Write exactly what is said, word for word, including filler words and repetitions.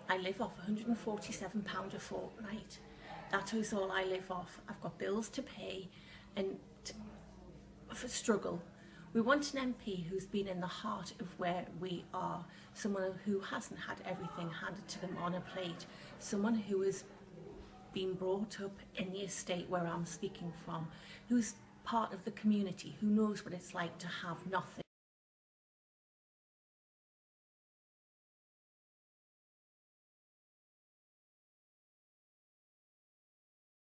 I live off one hundred and forty-seven pounds a fortnight. That is all I live off. I've got bills to pay and to, for struggle. We want an M P who's been in the heart of where we are, someone who hasn't had everything handed to them on a plate, someone who has been brought up in the estate where I'm speaking from, who's part of the community, who knows what it's like to have nothing.